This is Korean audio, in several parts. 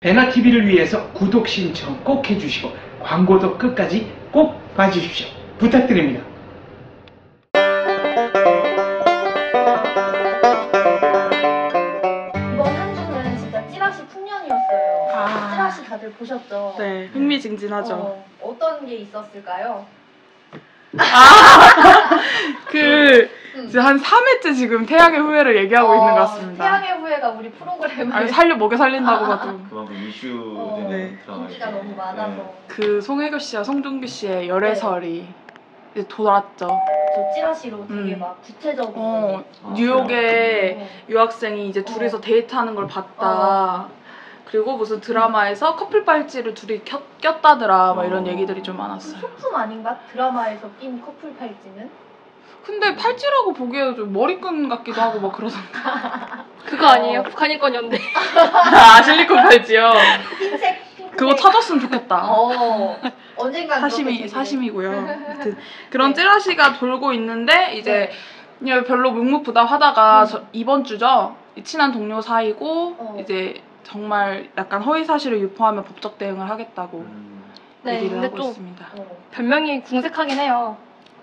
배나TV를 위해서 구독 신청 꼭 해주시고 광고도 끝까지 꼭 봐주십시오. 부탁드립니다. 이번 한 주는 진짜 찌라시 풍년이었어요. 찌라시 다들 보셨죠? 네, 흥미진진하죠. 어떤 게 있었을까요? 이제 한 3회째 지금 태양의 후예를 얘기하고 있는 것 같습니다. 태양의 후예가 우리 프로그램을 먹여 살린다고 봐도. 그만큼 이슈되는 드라마. 인기가 너무 많아서. 그 송혜교 씨와 송중기 씨의 열애설이 이제 돌았죠. 저 찌라시로 되게 막 구체적으로. 뉴욕에 유학생이 이제 둘이서 데이트하는 걸 봤다. 그리고 무슨 드라마에서 커플 팔찌를 둘이 꼈다더라. 막 이런 얘기들이 좀 많았어요. 소품 아닌가? 드라마에서 낀 커플 팔찌는? 근데 팔찌라고 보기에도 좀 머리끈 같기도 하고 막 그러던가. 그거 아니에요? 북한이 건이었는데. 실리콘 팔찌요. 핑색. 그거 찾았으면 좋겠다. 언젠간 사심이고요. 아무튼 그런 찌라시가 돌고 있는데 이제 그냥 별로 묵묵부답하다가 이번 주죠. 친한 동료 사이고 이제 정말 약간 허위 사실을 유포하면 법적 대응을 하겠다고 얘기를 근데 하고 또 있습니다. 변명이 궁색하긴 해요.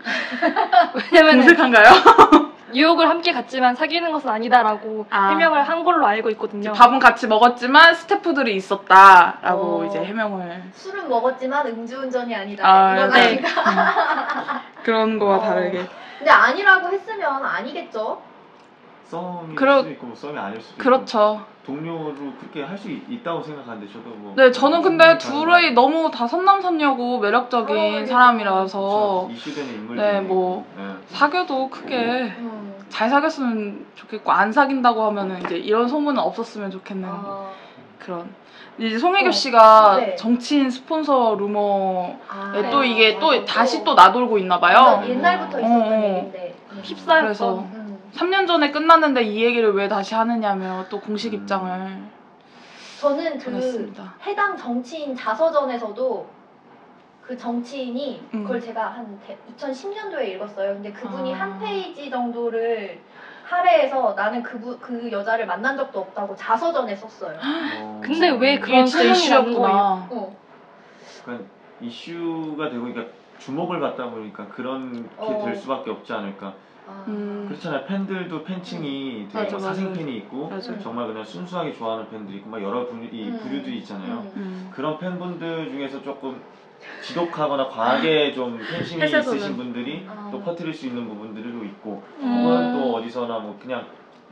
왜냐면 궁색한가요? 뉴욕을 함께 갔지만 사귀는 것은 아니다라고 해명을 한 걸로 알고 있거든요. 밥은 같이 먹었지만 스태프들이 있었다라고 이제 해명을. 술은 먹었지만 음주운전이 아니다. 이건 아닌가? 그런 거와 다르게. 근데 아니라고 했으면 아니겠죠? 썸일 수도 있고 썸이 아닐 수도 있고. 그렇죠. 동료로 그렇게 할 수 있다고 생각하는데 저도 뭐. 네, 저는 근데 둘이 너무 다 선남선녀고 매력적인 사람이라서. 그렇죠. 이슈되는 인물들. 네, 뭐 사귀어도 크게 잘 사귀었으면 좋겠고 안 사귄다고 하면은 이제 이런 소문은 없었으면 좋겠는 그런. 이제 송혜교 씨가 정치인 스폰서 루머에 또 이게 또 다시 또 나돌고 있나 봐요. 옛날부터 있었던 얘기인데. 그래서 3년 전에 끝났는데 이 얘기를 왜 다시 하느냐며 또 공식 입장을 저는 전했습니다. 해당 정치인 자서전에서도 그 정치인이 그걸 제가 한 2010년도에 읽었어요. 근데 그분이 한 페이지 정도를 할애해서 나는 그 여자를 만난 적도 없다고 자서전에 썼어요. 근데 왜 그런 소문이 나는 거예요? 그러니까 이슈가 되고 그러니까 주목을 받다 보니까 그런 게 될 수밖에 없지 않을까. 그렇잖아요. 팬들도 팬층이 되게 사생 팬이 있고 정말 그냥 순수하게 좋아하는 팬들이 있고 막 여러 부류들이 있잖아요. 그런 팬분들 중에서 조금 지독하거나 과하게 좀 팬심이 있으신 분들이 또 퍼뜨릴 수 있는 부분들도 있고 혹은 또 어디서나 뭐 그냥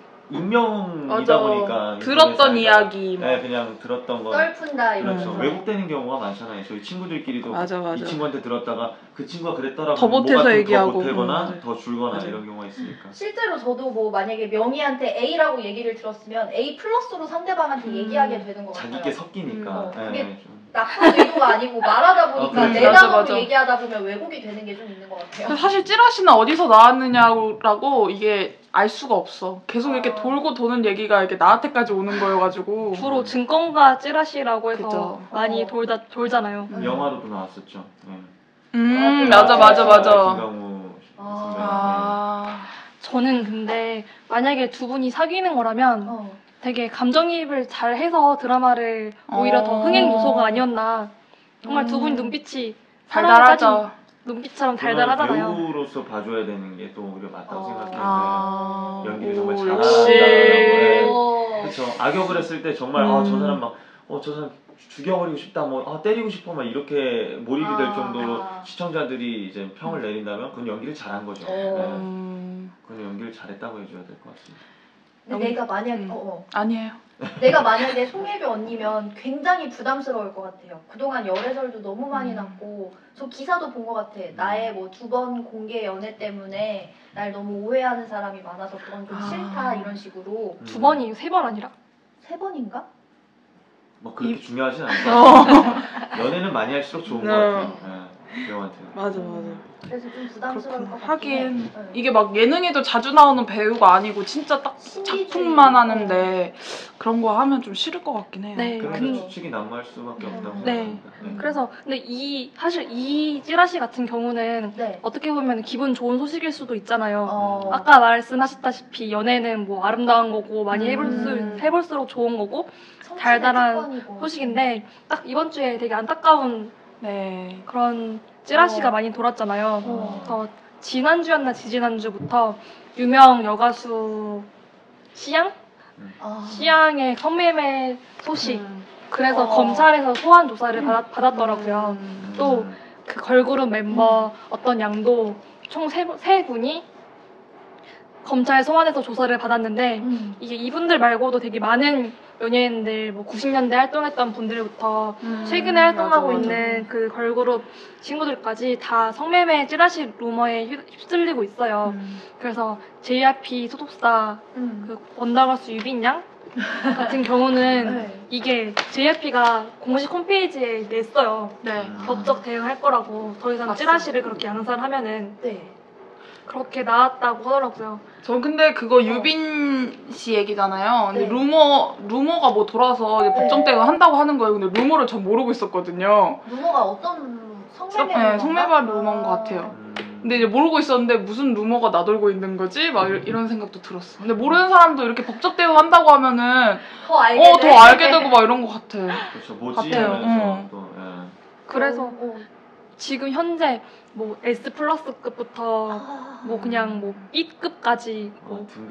익명이다 보니까 들었던 이야기 네, 그냥 들었던 거 썰푼다 이런 그렇죠. 왜곡되는 경우가 많잖아요. 저희 친구들끼리도 맞아. 이 친구한테 들었다가 그 친구가 그랬더라고 더 보태서 얘기하고 더 보태거나 더 줄거나 이런 경우가 있으니까 실제로 저도 뭐 만약에 명희한테 A라고 얘기를 들었으면 A 플러스로 상대방한테 얘기하게 되는 것 같아요. 자기께 섞이니까 그게 나쁜 의도가 아니고 말하다 보니까 내 단어로 얘기하다 보면 왜곡이 되는 게 좀 있는 것 같아요. 사실 찌라시는 어디서 나왔느냐고 이게 알 수가 없어. 계속 이렇게 돌고 도는 얘기가 이렇게 나한테까지 오는 거여가지고 주로 증권가 찌라시라고 해서 많이 돌잖아요. 영화로도 나왔었죠. 맞아. 김강우 저는 근데 만약에 두 분이 사귀는 거라면 되게 감정이입을 잘 해서 드라마를 오히려 더 흥행 요소가 아니었나. 정말 두 분 눈빛이 달달하죠. 눈빛처럼 달달하잖아요. 배우로서 봐줘야 되는 게 또 오히려 맞다고 생각해요. 연기를 정말 잘한다고. 그렇죠. 악역을 했을 때 정말 저 사람 막 저 사람 죽여버리고 싶다, 뭐 때리고 싶어, 막 이렇게 몰입이 될 정도로 시청자들이 이제 평을 내린다면 그건 연기를 잘한 거죠. 그건 연기를 잘했다고 해줘야 될 것 같습니다. 근데 내가 만약 아니에요. 내가 만약에 송혜교 언니면 굉장히 부담스러울 것 같아요. 그동안 열애설도 너무 많이 났고 저 기사도 본 것 같아. 나의 뭐 2번 공개 연애 때문에 날 너무 오해하는 사람이 많아서 그건 좀 싫다 이런 식으로. 2번이 3번 아니라? 3번인가? 뭐 그렇게 중요하진 않아요. 연애는 많이 할수록 좋은 것 같아요. 배우한테. 맞아. 그래서 좀 부담스러울 것 같긴 하긴 해. 이게 막 예능에도 자주 나오는 배우가 아니고 진짜 딱 신기주의. 작품만 하는데 그런 거 하면 좀 싫을 것 같긴 해요. 네. 그러면 추측이 난무할 수밖에 없다고 네. 생각합니다. 그래서 근데 사실 이 찌라시 같은 경우는 네. 어떻게 보면 기분 좋은 소식일 수도 있잖아요. 어. 아까 말씀하셨다시피 연애는 뭐 아름다운 거고 많이 해볼수록 좋은 거고 성취의 달달한 특권이고. 소식인데 딱 이번 주에 되게 안타까운 네. 그런 찌라시가 많이 돌았잖아요. 어. 그래서 지난주였나 지지난주부터 유명 여가수 시양? 아. 시양의 성매매 소식. 그래서 어. 검찰에서 소환 조사를 받았더라고요. 또 음. 그 걸그룹 멤버 어떤 양도 총 세 분이 검찰 소환해서 조사를 받았는데 이게 이분들 말고도 되게 많은 연예인들 뭐 90년대 활동했던 분들부터 최근에 활동하고 맞아. 있는 그 걸그룹 친구들까지 다 성매매 찌라시 루머에 휩쓸리고 있어요. 그래서 JYP 소속사 그 원더걸스 유빈 양 같은 경우는 네. 이게 JYP가 공식 홈페이지에 냈어요. 네. 법적 대응할 거라고 더 이상 봤어. 찌라시를 그렇게 양산하면은 네. 그렇게 나왔다고 하더라고요. 전 근데 그거 유빈 씨 얘기잖아요. 근데 네. 루머가 뭐 돌아서 이제 법정 대응 한다고 하는 거예요. 근데 루머를 전 모르고 있었거든요. 루머가 어떤 성매매 네, 루머인가? 성매매 루머인 것 같아요. 근데 이제 모르고 있었는데 무슨 루머가 나돌고 있는 거지? 막 이런 생각도 들었어. 근데 모르는 사람도 이렇게 법적 대응 한다고 하면은 더 알게 돼. 더 알게 되고 막 이런 것 같아. 그렇죠. 뭐지 같아요. 하면서 또 그래서 지금 현재 뭐 S 플러스급부터 뭐 그냥 뭐 B급까지 뭐 등급이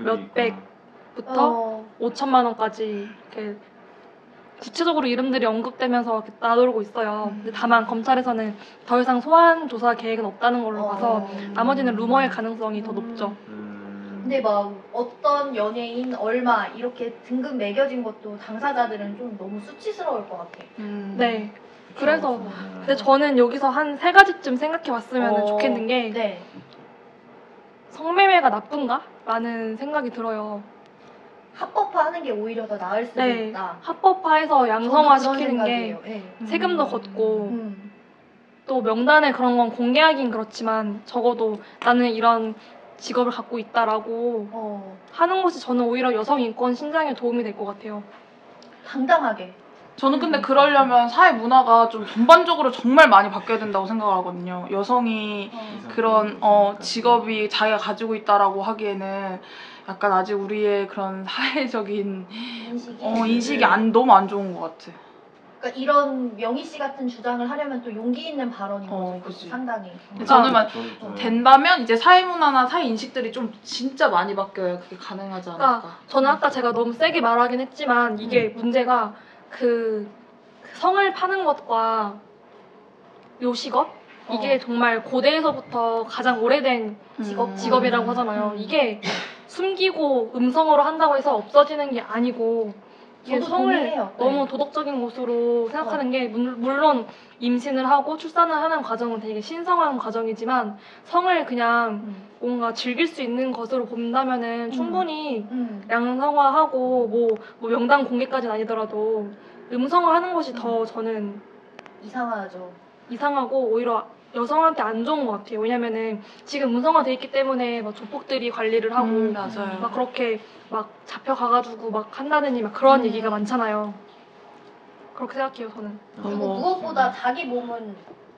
몇백부터 5천만 원까지 이렇게 구체적으로 이름들이 언급되면서 이렇게 나돌고 있어요. 근데 다만 검찰에서는 더 이상 소환 조사 계획은 없다는 걸로 봐서 나머지는 루머일 가능성이 더 높죠. 근데 막 어떤 연예인 얼마 이렇게 등급 매겨진 것도 당사자들은 좀 너무 수치스러울 것 같아. 네. 그래서 근데 저는 여기서 한 3가지쯤 생각해 봤으면 좋겠는 게 네. 성매매가 나쁜가? 라는 생각이 들어요. 합법화하는 게 오히려 더 나을 수도 네. 있다. 합법화해서 양성화 시키는 게 네. 세금도 걷고 또 명단에 그런 건 공개하긴 그렇지만 적어도 나는 이런 직업을 갖고 있다라고 하는 것이 저는 오히려 여성 인권 신장에 도움이 될 것 같아요. 당당하게. 저는 근데 그러려면 사회 문화가 좀 전반적으로 정말 많이 바뀌어야 된다고 생각을 하거든요. 여성이 그런 직업이 자기가 가지고 있다라고 하기에는 약간 아직 우리의 그런 사회적인 인식이 너무 안 좋은 것 같아. 그러니까 이런 명희 씨 같은 주장을 하려면 또 용기 있는 발언인 거죠. 그치. 상당히. 저는 된다면 이제 사회 문화나 사회 인식들이 좀 진짜 많이 바뀌어야 그게 가능하지 않을까. 그러니까 저는 아까 제가 너무 세게 말하긴 했지만 이게 문제가 그 성을 파는 것과 요식업 이게 정말 고대에서부터 가장 오래된 직업이라고 하잖아요. 이게 숨기고 음성으로 한다고 해서 없어지는 게 아니고 이게 성을 동의해요. 너무 도덕적인 것으로 생각하는 게 물론 임신을 하고 출산을 하는 과정은 되게 신성한 과정이지만 성을 그냥 뭔가 즐길 수 있는 것으로 본다면은 충분히 양성화하고 뭐 명단 공개까지는 아니더라도 음성을 하는 것이 더 저는 이상하죠. 이상하고 오히려 여성한테 안 좋은 것 같아요. 왜냐면은 지금 음성화돼 있기 때문에 막 조폭들이 관리를 하고 맞아요. 막 그렇게 막 잡혀가가지고 막 한다느니 막 그런 얘기가 많잖아요. 그렇게 생각해요 저는. 그리고 무엇보다 자기 몸은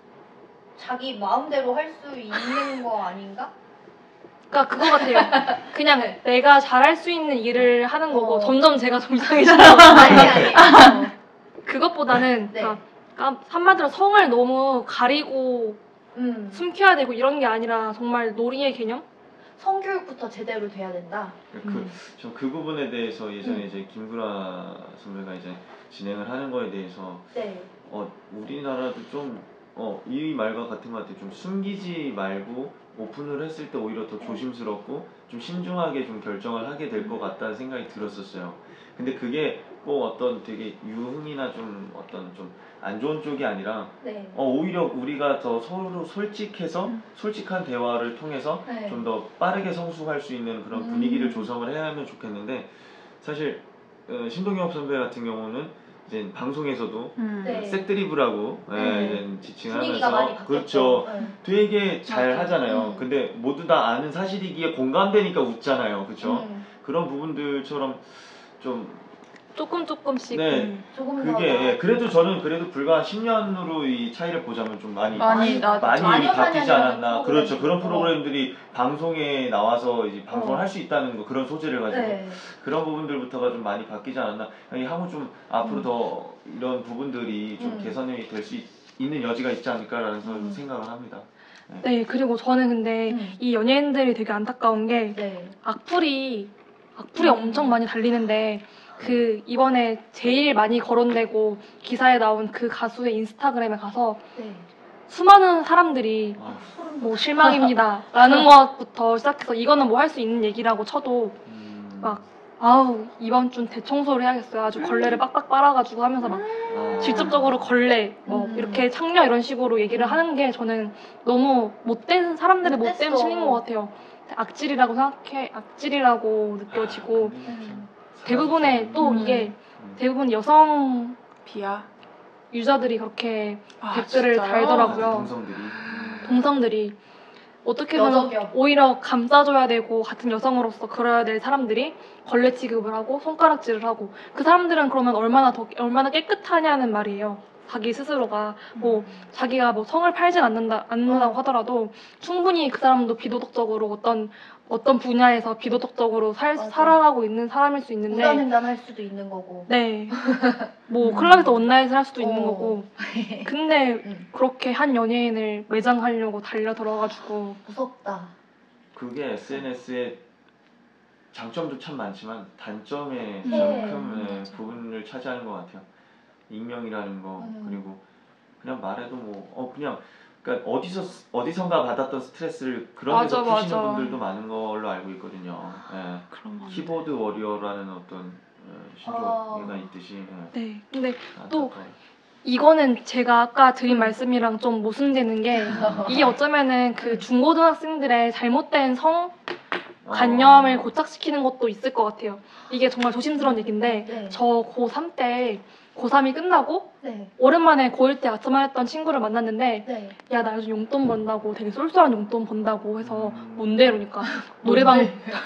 자기 마음대로 할 수 있는 거 아닌가? 그러니까 그거 같아요. 그냥 네. 내가 잘할 수 있는 일을 하는 거고 점점 제가 좀 이상해지는 아니. 그것보다는 네. 그러니까 한마디로 성을 너무 가리고 숨겨야 되고 이런 게 아니라 정말 놀이의 개념? 성교육부터 제대로 돼야 된다. 저 그 부분에 대해서 예전에 이제 김구라 선배가 이제 진행을 하는 거에 대해서 네. 우리나라도 좀 이 말과 같은 것 같아요. 좀 숨기지 말고 오픈을 했을 때 오히려 더 조심스럽고 좀 신중하게 좀 결정을 하게 될 것 같다는 생각이 들었었어요. 근데 그게 꼭 어떤 되게 유흥이나 좀 어떤 좀 안 좋은 쪽이 아니라 오히려 우리가 더 서로 솔직해서 솔직한 대화를 통해서 좀 더 빠르게 성숙할 수 있는 그런 분위기를 조성을 해야 하면 좋겠는데 사실 신동엽 선배 같은 경우는 이제 방송에서도 네. 색드리블하고 네. 분위기가 많이 지칭하면서 바뀌었죠. 그렇죠. 네. 되게 잘 맞아. 하잖아요. 근데 모두 다 아는 사실이기에 공감되니까 웃잖아요. 그렇죠? 음. 그런 부분들처럼 좀 조금씩 네. 조금 더 그게 그래도 저는 그래도 불과 10년으로 이 차이를 보자면 좀 많이 많이 마녀 바뀌지 사냥이라는 않았나. 그렇죠. 프로그램이 그런 있고. 프로그램들이 방송에 나와서 이제 방송을 할 수 있다는 거 그런 소재를 가지고 네. 그런 부분들부터가 좀 많이 바뀌지 않았나. 향후 좀 앞으로 더 이런 부분들이 좀 개선이 될 수 있는 여지가 있지 않을까라는 생각을 합니다. 네, 그리고 저는 근데 이 연예인들이 되게 안타까운 게 네. 악플이 엄청 많이 달리는데 그 이번에 제일 많이 거론되고 기사에 나온 그 가수의 인스타그램에 가서 네. 수많은 사람들이 뭐 실망입니다 라는 것부터 시작해서 이거는 뭐 할 수 있는 얘기라고 쳐도 막 아우 이번 준 대청소를 해야겠어요. 아주 걸레를 빡빡 빨아가지고 하면서 막 직접적으로 걸레 뭐 이렇게 창녀 이런 식으로 얘기를 하는 게 저는 너무 못된 사람들의 못된 심리인 것 같아요. 악질이라고 느껴지고 대부분의 또 이게 대부분 여성 비하 유저들이 그렇게 댓글을 진짜요? 달더라고요. 동성들이 어떻게 보면 여적이요. 오히려 감싸줘야 되고 같은 여성으로서 그래야 될 사람들이 걸레 취급을 하고 손가락질을 하고 그 사람들은 그러면 얼마나 깨끗하냐는 말이에요. 자기 스스로가 뭐 자기가 뭐 성을 팔진 않는다고 하더라도 충분히 그 사람도 비도덕적으로 어떤 분야에서 비도덕적으로 살아가고 있는 사람일 수 있는데 무단횡단할 수도 있는 거고. 네. 뭐 클럽에서 원나잇을 할 수도 있는 어. 거고. 근데 그렇게 한 연예인을 매장하려고 달려들어가지고 무섭다. 그게 SNS의 장점도 참 많지만 단점의 참 네. 큰 부분을 차지하는 것 같아요. 익명이라는 거 그리고 그냥 말해도 뭐 그냥 그러니까 어디선가 받았던 스트레스를 그런 데서 푸시는 분들도 많은 걸로 알고 있거든요. 예. 키보드 워리어라는 어떤 신조어가 있듯이. 네. 근데 또 안타까워요. 이거는 제가 아까 드린 말씀이랑 좀 모순되는 게 이게 어쩌면은 그 중고등학생들의 잘못된 관념을 고착시키는 것도 있을 것 같아요. 이게 정말 조심스러운 얘기인데 네. 저 고3 때 고3이 끝나고 네. 오랜만에 고1 때 아침만 했던 친구를 만났는데 네. 야 나 요즘 용돈 번다고 되게 쏠쏠한 용돈 번다고 해서 뭔데 이러니까 노래방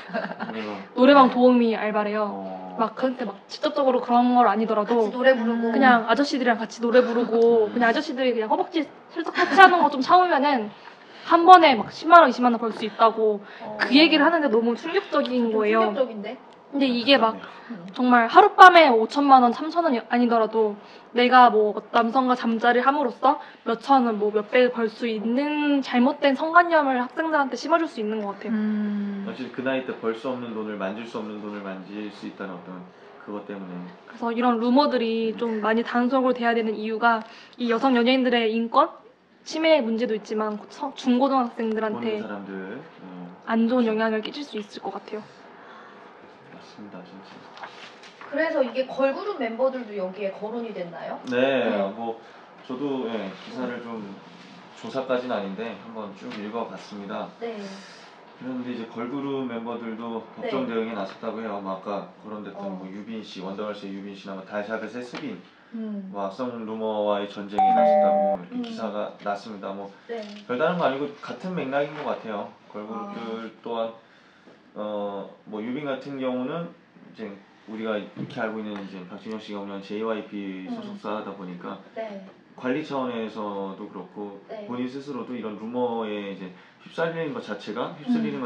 도우미 알바래요. 막 그런데 막 직접적으로 그런 걸 아니더라도 같이 노래 부르고 그냥 아저씨들이랑 같이 노래 부르고 그냥 아저씨들이 그냥 허벅지 슬쩍 터치하는 거 좀 참으면은 한 번에 막 10만 원, 20만 원 벌 수 있다고 그 얘기를 하는데 너무 충격적인 거예요. 충격적인데? 근데 이게 막 정말 하룻밤에 5천만 원, 3천 원이 아니더라도 내가 뭐 남성과 잠자리를 함으로써 몇천 원, 뭐 몇 배 벌 수 있는 잘못된 성관념을 학생들한테 심어줄 수 있는 것 같아요. 사실 그 나이 때 벌 수 없는 돈을 만질 수 없는 돈을 만질 수 있다는 어떤 그것 때문에. 그래서 이런 루머들이 좀 많이 단속으로 돼야 되는 이유가 이 여성 연예인들의 인권? 치매 문제도 있지만 중고등학생들한테 사람들, 안 좋은 영향을 끼칠 수 있을 것 같아요. 맞습니다, 진짜. 그래서 이게 걸그룹 멤버들도 여기에 거론이 됐나요? 네, 네. 뭐 저도 기사를 좀 조사까지는 아닌데 한번 쭉 읽어봤습니다. 네. 그런데 이제 걸그룹 멤버들도 법정 대응에 나섰다고 해요. 뭐 아까 거론됐던 뭐 유빈 씨, 원더걸스의 유빈 씨나 뭐 다샤벳의 수빈, 뭐 악성 루머와의 전쟁에 나섰다고 이렇게 기사가 났습니다. 뭐 별다른 거 아니고 같은 맥락인 것 같아요. 걸그룹들 또한 뭐 유빈 같은 경우는 이제 우리가 이렇게 알고 있는 이제 박진영 씨가 운영한 JYP 소속사다 보니까 관리 차원에서도 그렇고 본인 스스로도 이런 루머에 이제 휩쓸리는 것 자체가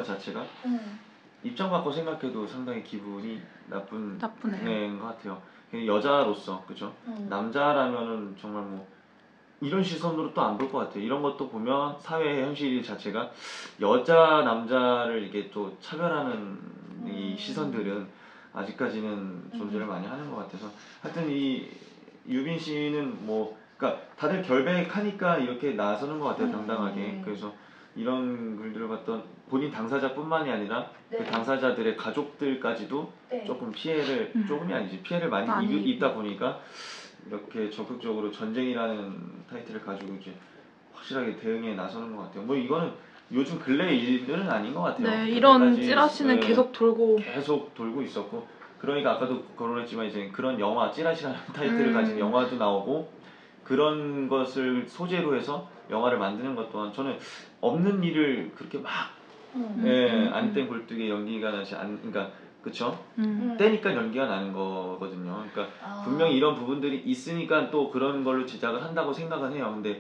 입장 바꿔 생각해도 상당히 기분이 나쁜 것 같아요. 여자로서 그죠? 남자라면은 정말 뭐 이런 시선으로 또 안 볼 것 같아요. 이런 것도 보면 사회의 현실 자체가 여자 남자를 이게 또 차별하는 이 시선들은 아직까지는 존재를 많이 하는 것 같아서 하여튼 이 유빈 씨는 뭐 그러니까 다들 결백하니까 이렇게 나서는 것 같아요. 당당하게. 그래서 이런 글들을 봤던 본인 당사자뿐만이 아니라 그 당사자들의 가족들까지도 조금 피해를 조금이 아니지 피해를 많이 입다 보니까 이렇게 적극적으로 전쟁이라는 타이틀을 가지고 이제 확실하게 대응에 나서는 것 같아요. 뭐 이거는 요즘 근래 일들은 아닌 것 같아요. 네, 이런 찌라시는 계속 돌고 있었고 그러니까 아까도 거론했지만 이제 그런 영화 찌라시라는 타이틀을 가진 영화도 나오고 그런 것을 소재로 해서 영화를 만드는 것 또한 저는 없는 일을 그렇게 막 안땡 굴뚝에 연기가 나지 않 그러니까 그쵸? 때니까 연기가 나는 거거든요. 그러니까 분명히 이런 부분들이 있으니까 또 그런 걸로 제작을 한다고 생각은 해요. 근데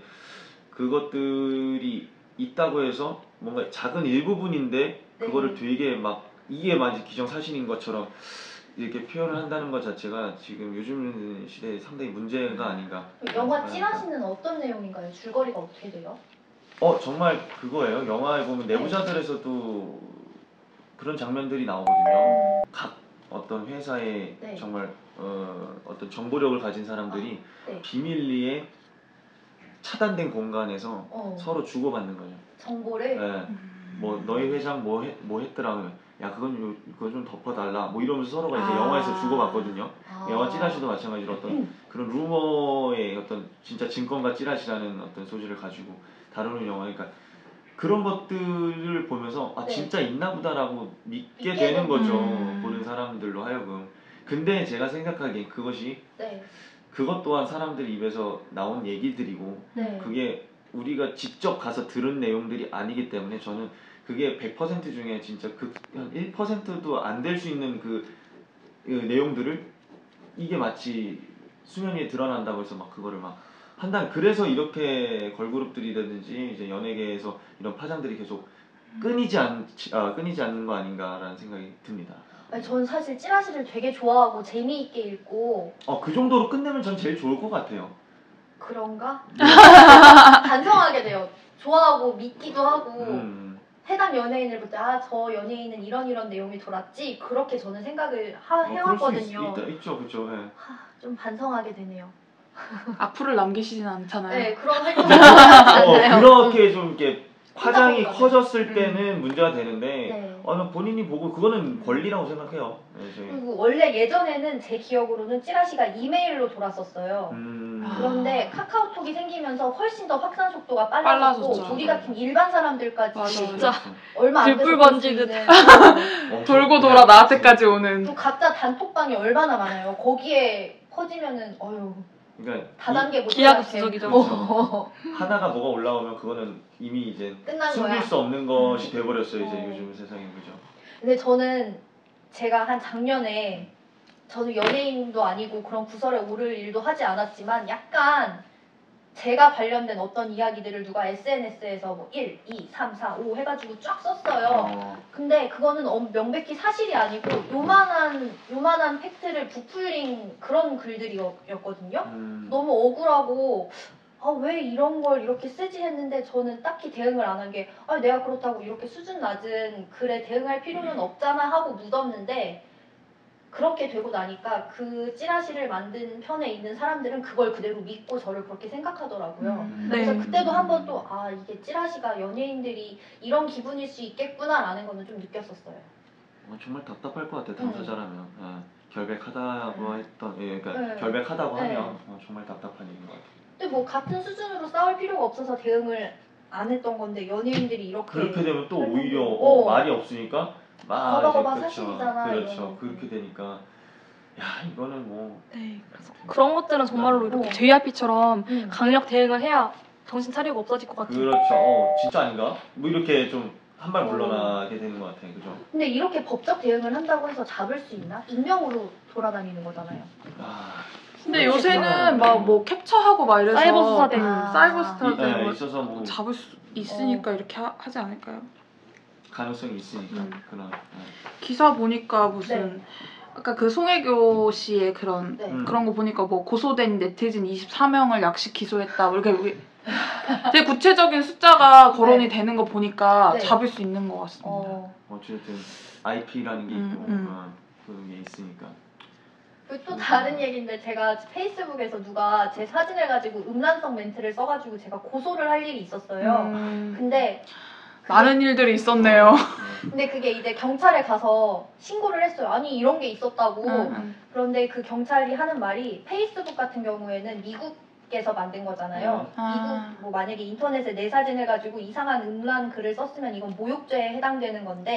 그것들이 있다고 해서 뭔가 작은 일부분인데 그거를 되게 막 이게 마치 기정사실인 것처럼 이렇게 표현을 한다는 것 자체가 지금 요즘 시대에 상당히 문제가 아닌가. 영화 찌라시는 어떤 내용인가요? 줄거리가 어떻게 돼요? 정말 그거예요. 영화에 보면 내부자들에서도 그런 장면들이 나오거든요. 각 어떤 회사에 정말 어떤 정보력을 가진 사람들이 비밀리에 차단된 공간에서 서로 주고받는 거죠. 정보를? 네. 뭐 너희 회장 뭐 했더라. 야 그거 좀 덮어달라. 뭐 이러면서 서로가 이제 영화에서 주고받거든요. 영화 찌라시도 마찬가지로 어떤 그런 루머의 어떤 진짜 증권가 찌라시라는 어떤 소재를 가지고 다루는 영화니까 그런 것들을 보면서 진짜 있나 보다라고 믿게 되는 거죠. 보는 사람들로 하여금. 근데 제가 생각하기엔 그것이 그것 또한 사람들 입에서 나온 얘기들이고 그게 우리가 직접 가서 들은 내용들이 아니기 때문에 저는 그게 100% 중에 진짜 한 1%도 안 될 수 있는 그 내용들을 이게 마치 수면 위에 드러난다고 해서 막 그거를 막 한다는 그래서 이렇게 걸그룹들이라든지 이제 연예계에서 이런 파장들이 계속 끊이지 않는 거 아닌가라는 생각이 듭니다. 아니, 전 사실 찌라시를 되게 좋아하고 재미있게 읽고 그 정도로 끝내면 전 제일 좋을 것 같아요. 그런가? 반성하게 돼요. 좋아하고 믿기도 하고 해당 연예인을 볼 때 저 연예인은 이런 내용이 돌았지 그렇게 저는 생각을 해왔거든요. 있죠, 그렇죠. 네. 좀 반성하게 되네요. 악플을 남기시진 않잖아요. 네, 그런 활동을 하지 않아요. 그렇게 좀 이렇게 파장이 커졌을 때는 문제가 되는데 본인이 보고 그거는 권리라고 생각해요. 그리고 원래 예전에는 제 기억으로는 찌라시가 이메일로 돌았었어요. 그런데 카카오톡이 생기면서 훨씬 더 확산 속도가 빨라졌고 우리 같은 일반 사람들까지 진짜 얼마 안 돼서 들불 번지듯 돌고 돌아 나한테까지 오는. 또 각자 단톡방이 얼마나 많아요. 거기에 퍼지면은 그러니까 다단계 못 기하급수적이죠. 하나가 뭐가 올라오면 그거는 이미 이제 끝난 숨길 거야. 수 없는 것이 돼버렸어요. 이제 요즘 세상에 그죠. 근데 저는 제가 한 작년에 저는 연예인도 아니고 그런 구설에 오를 일도 하지 않았지만 약간 제가 관련된 어떤 이야기들을 누가 SNS에서 뭐 1, 2, 3, 4, 5 해가지고 쫙 썼어요. 근데 그거는 명백히 사실이 아니고 요만한 팩트를 부풀린 그런 글들이었거든요. 너무 억울하고 왜 이런 걸 이렇게 쓰지 했는데 저는 딱히 대응을 안 한 게 내가 그렇다고 이렇게 수준 낮은 글에 대응할 필요는 없잖아 하고 묻었는데 그렇게 되고 나니까 그 찌라시를 만든 편에 있는 사람들은 그걸 그대로 믿고 저를 그렇게 생각하더라고요. 그래서 그때도 한번 또 이게 찌라시가 연예인들이 이런 기분일 수 있겠구나라는 거는 좀 느꼈었어요. 정말 답답할 것 같아요. 당사자라면. 결백하다고 했던 그러니까 결백하다고 하면 정말 답답한 일인 것 같아요. 근데 뭐 같은 수준으로 싸울 필요가 없어서 대응을 안 했던 건데 연예인들이 이렇게 되면 또 오히려 말이 없으니까 봐봐 사실이잖아. 그렇죠. 그렇게 되니까 이거는 뭐 그래서 그런 것들은 정말로 이렇게 JYP처럼 강력 대응을 해야 정신 차리고 없어질 것 같아요. 그렇죠. 진짜 아닌가? 뭐 이렇게 좀 한 발 물러나게 되는 것 같아요. 그죠? 근데 이렇게 법적 대응을 한다고 해서 잡을 수 있나? 익명으로 돌아다니는 거잖아요. 근데 요새는 막 뭐 캡처하고 막 이래서 사이버 수사대 사이버 수사대 있어서 뭐 잡을 수 있으니까 이렇게 하지 않을까요? 가능성이 있으니까 그런 기사 보니까 무슨 아까 그 송혜교 씨의 그런 거 보니까 뭐 고소된 네티즌 24명을 약식 기소했다 뭐 이렇게 되게 구체적인 숫자가 거론이 되는 거 보니까 잡을 수 있는 것 같습니다. 어쨌든 IP라는 게 있고 그런 게 있으니까. 그리고 또 다른 얘기인데 제가 페이스북에서 누가 제 사진을 가지고 음란성 멘트를 써가지고 제가 고소를 할 일이 있었어요. 근데 많은 일들이 있었네요. 근데 그게 이제 경찰에 가서 신고를 했어요. 아니 이런 게 있었다고. 그런데 그 경찰이 하는 말이 페이스북 같은 경우에는 미국에서 만든 거잖아요. 미국 뭐 만약에 인터넷에 내 사진을 가지고 이상한 음란 글을 썼으면 이건 모욕죄에 해당되는 건데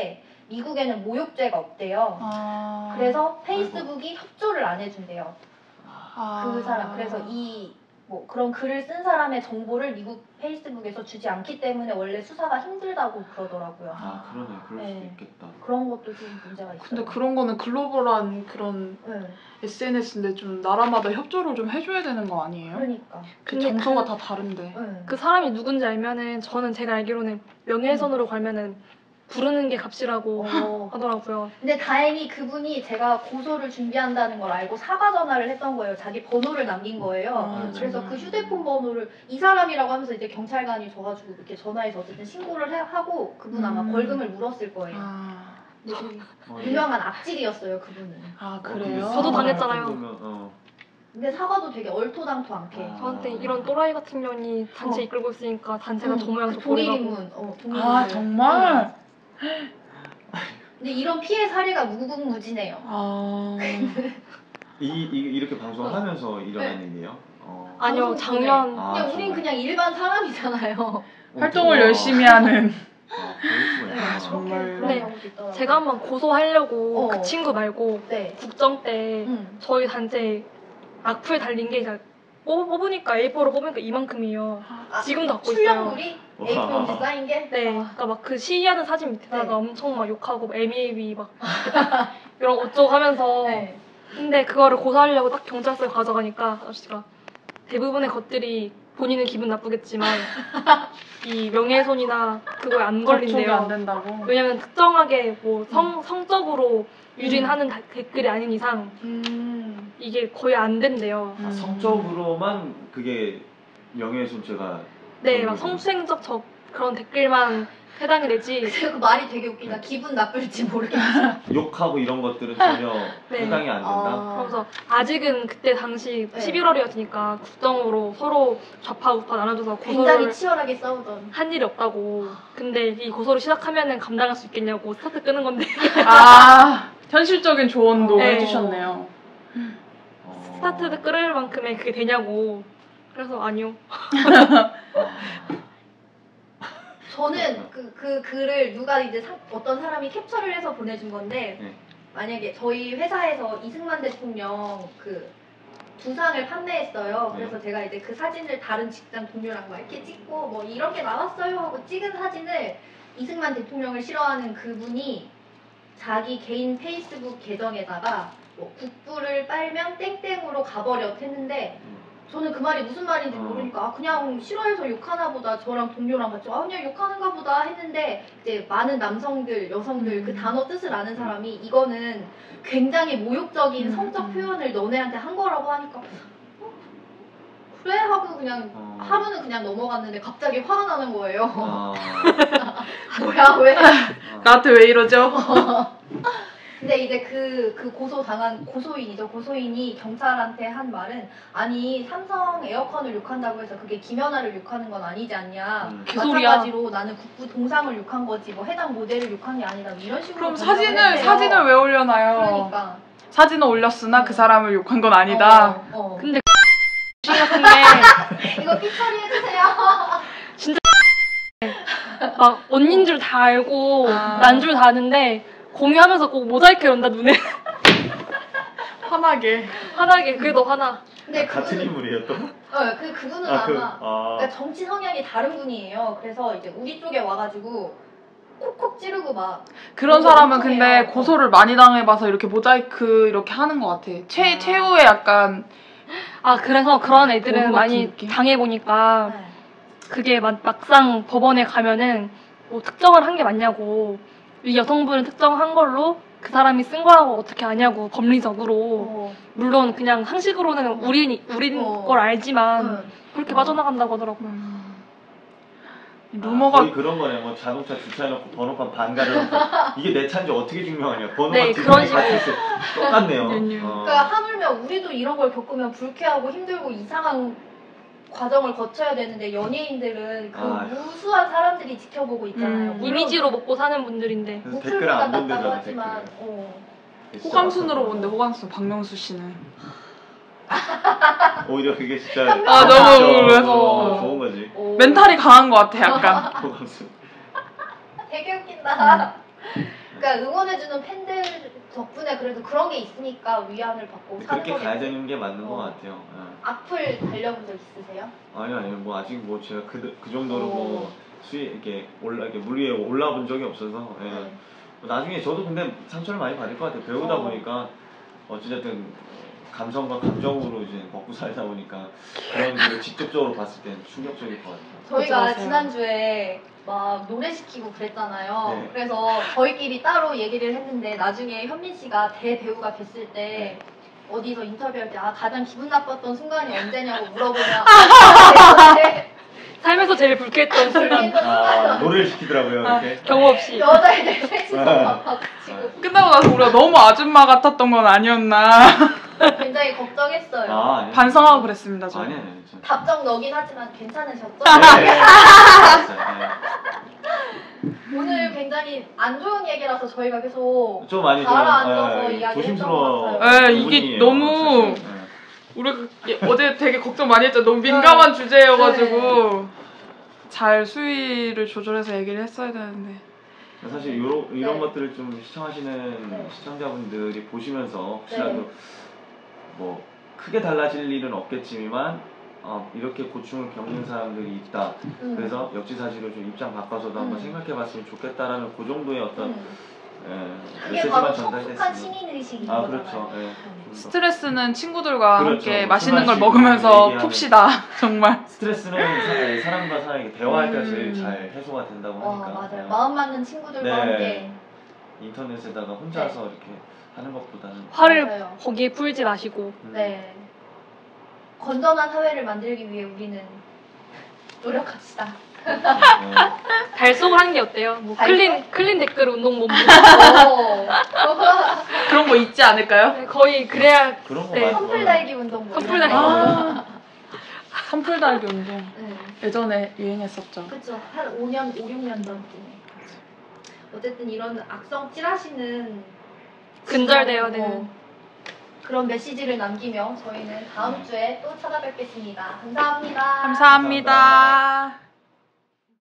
미국에는 모욕죄가 없대요. 그래서 페이스북이 협조를 안 해준대요. 그 사람. 그래서 뭐 그런 글을 쓴 사람의 정보를 미국 페이스북에서 주지 않기 때문에 원래 수사가 힘들다고 그러더라고요. 그러네. 그럴 수도 있겠다. 그런 것도 좀 문제가 있어요. 근데 그런 거는 글로벌한 그런 SNS인데 좀 나라마다 협조를 좀 해줘야 되는 거 아니에요? 그러니까. 그 정서가 다 다른데. 그 사람이 누군지 알면은 저는 제가 알기로는 명예훼손으로 걸면은 부르는 게 값이라고 하더라고요. 근데 다행히 그분이 제가 고소를 준비한다는 걸 알고 사과 전화를 했던 거예요. 자기 번호를 남긴 거예요. 그래서 그 휴대폰 번호를 이 사람이라고 하면서 이제 경찰관이 줘가지고 이렇게 전화해서 어쨌든 신고를 하고 그분 아마 벌금을 물었을 거예요. 유명한 악질이었어요, 그분은. 그래요? 저도 당했잖아요. 근데 사과도 되게 얼토당토 않게. 저한테 이런 또라이 같은 년이 단체 이끌고 있으니까 단체가 저 모양 저 동일인문. 정말? 근데 이런 피해 사례가 무궁무진해요. 이렇게 방송을 하면서 일어난 일이에요? 아니요, 작년. 그냥 우린 그냥 일반 사람이잖아요. 활동을 열심히 하는. 정말. 네, 제가 한번 고소하려고 그 친구 말고 국정 때 저희 단체 악플 달린 게 뽑으니까 A4로 뽑으니까 이만큼이에요. 지금도 갖고 있어요. 출력물이 A4용지 쌓인 게? 네, 그러니까 막 그 시위하는 사진 밑에다가 엄청 막 욕하고 애미애미 막 이런 거 어쩌고 하면서 근데 그거를 고소하려고 딱 경찰서에 가져가니까 아저씨가 대부분의 것들이 본인은 기분 나쁘겠지만 이 명예훼손이나 그거에 안 걸린대요. 안 된다고. 왜냐면 특정하게 뭐 성적으로 유린하는 댓글이 아닌 이상 이게 거의 안 된대요. 성적으로만 그게 명예훼손죄가 네, 막 성추행적 그런 댓글만 해당이 되지. 그 말이 되게 웃기다. 기분 나쁠지 모르겠어. 욕하고 이런 것들은 전혀 해당이 안 된다. 그래서 아직은 그때 당시 11월이었으니까 국정으로 서로 좌파 우파 나눠줘서 고소를 굉장히 치열하게 싸우던 한 일이 없다고. 근데 이 고소를 시작하면은 감당할 수 있겠냐고 스타트 끄는 건데. 현실적인 조언도 해주셨네요. 스타트 끌을 만큼의 그게 되냐고. 그래서 아니요. 저는 그 글을 누가 이제 어떤 사람이 캡처를 해서 보내준 건데 만약에 저희 회사에서 이승만 대통령 그 두상을 판매했어요. 그래서 제가 이제 그 사진을 다른 직장 동료랑 막 이렇게 찍고 뭐 이렇게 나왔어요 하고 찍은 사진을 이승만 대통령을 싫어하는 그분이 자기 개인 페이스북 계정에다가 뭐 국부를 빨면 땡땡으로 가버렸 했는데 저는 그 말이 무슨 말인지 모르니까 그냥 싫어해서 욕하나 보다 저랑 동료랑 같이 그냥 욕하는가 보다 했는데 이제 많은 남성들, 여성들 그 단어 뜻을 아는 사람이 이거는 굉장히 모욕적인 성적 표현을 너네한테 한 거라고 하니까 그래? 하고 그냥 하루는 그냥 넘어갔는데 갑자기 화가 나는 거예요. 뭐야 왜? 나한테 왜 이러죠? 근데 이제 그 고소당한 고소인이죠. 고소인이 경찰한테 한 말은 아니 삼성 에어컨을 욕한다고 해서 그게 김연아를 욕하는 건 아니지 않냐. 마찬가지로 나는 국부 동상을 욕한 거지 뭐 해당 모델을 욕한 게 아니다. 뭐 이런 식으로. 그럼 사진을 왜 올려놔요? 그러니까. 사진을 올렸으나 그 사람을 욕한 건 아니다. 근데 같은 게 이거 삐 처리해주세요. 진짜 막 언닌 줄 다 알고 난 줄 다 아는데 공유하면서 꼭 모자이크 연다 눈에. 화나게 그게 더 화나. 근데 같은 인물이에요 또? 그분은 그러니까 정치 성향이 다른 분이에요. 그래서 이제 우리 쪽에 와가지고 콕콕 찌르고 막 그런 사람은 근데 고소를 많이 당해봐서 이렇게 모자이크 이렇게 하는 것 같아. 최후에 약간 그래서 그런 애들은 많이 느낌? 당해보니까 그게 막상 법원에 가면은 뭐 특정을 한 게 맞냐고 이 여성분을 특정한 걸로 그 사람이 쓴 거라고 어떻게 아냐고 법리적으로 물론 그냥 상식으로는 우린 걸 알지만 그렇게 빠져나간다고 하더라고요. 루머가 거의 그런 거네. 뭐 자동차 주차해놓고 번호판 반가려놓고 이게 내 차인지 어떻게 증명하냐. 번호판 두 그런 개이 같이 똑같네요. 그러니까 하물며 우리도 이런 걸 겪으면 불쾌하고 힘들고 이상한 과정을 거쳐야 되는데 연예인들은 그 무수한 사람들이 지켜보고 있잖아요. 이미지로 먹고 사는 분들인데 댓글 안 본대잖아. 하지만 호감순으로 본데 호감순 박명수 씨는 오히려 그게 진짜 너무 그래서 좋은 거지. 멘탈이 강한 것 같아 약간. 호감순 되게 웃긴다. 그러니까 응원해주는 팬들 덕분에 그래도 그런 게 있으니까 위안을 받고 사는 그렇게 가야 되는 게 맞는 것 같아요. 악플 달려본 적 있으세요? 아니요, 뭐 아직 뭐 제가 그 정도로 뭐 이렇게 이렇게 물 위에 올라본 적이 없어서. 네. 나중에 저도 근데 상처를 많이 받을 것 같아요. 배우다 보니까 어찌됐든 감성과 감정으로 이제 먹고 살다 보니까 그런 걸 직접적으로 봤을 땐 충격적일 것 같아요. 저희가 맞아요. 지난주에 막 노래 시키고 그랬잖아요. 네. 그래서 저희끼리 따로 얘기를 했는데 나중에 현민 씨가 대배우가 됐을 때 어디서 인터뷰할 때 가장 기분 나빴던 순간이 언제냐고 물어보면 삶에서 제일 불쾌했던 순간. 노래를 시키더라고요, 이렇게. 경우 없이. 여자애들 셋이서 막 박치고 끝나고 나서 우리가 너무 아줌마 같았던 건 아니었나 굉장히 걱정했어요. 아니요. 반성하고 그랬습니다. 저. 아니요. 답정 너긴 하지만 괜찮으셨죠? 네. 오늘 굉장히 안 좋은 얘기라서 저희가 계속 좀 많이 가라앉아서 이야기했던 조심스러워. 것 같아요. 네, 이게 너무 우리 어제 되게 걱정 많이 했죠. 너무 민감한 주제여가지고 잘 수위를 조절해서 얘기를 했어야 되는데. 사실 이런 것들을 좀 시청하시는 시청자분들이 보시면서 혹시라도 뭐 크게 달라질 일은 없겠지만 이렇게 고충을 겪는 사람들이 있다. 그래서 역지사지로 좀 입장 바꿔서도 한번 생각해봤으면 좋겠다라는 그 정도의 어떤 그게 바로 메시지만 성숙한 전달됐으면. 시민의식인 아 거잖아요. 그렇죠. 스트레스는 친구들과 그렇죠. 함께 술 맛있는 걸 마시고 먹으면서 얘기하는. 풉시다. 정말. 스트레스는 사람과 사람이 대화할 때 제일 잘 해소가 된다고 하니까. 맞아요. 마음 맞는 친구들과 네. 함께 인터넷에다가 혼자서 이렇게 하는 것보다는 화를 맞아요. 거기에 풀지 마시고. 네. 건전한 사회를 만들기 위해 우리는 노력합시다. 달성 하는 게 어때요? 뭐 클린 댓글 운동 몸 그런 거 있지 않을까요? 네, 거의 그래야. 그런 거 네. 선풀 달기 운동. 선풀 달기 선풀 달기 운동. 네. 예전에 유행했었죠. 그쵸. 한 5, 6년 전쯤에. 어쨌든 이런 악성 찌라시는 근절되어야 되는. 그런 메시지를 남기며 저희는 다음 주에 또 찾아뵙겠습니다. 감사합니다. 감사합니다.